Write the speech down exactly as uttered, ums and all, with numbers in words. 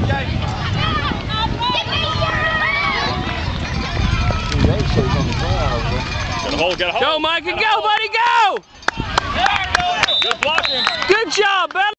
Got a hold, got a hold. Go, Micah, go, buddy!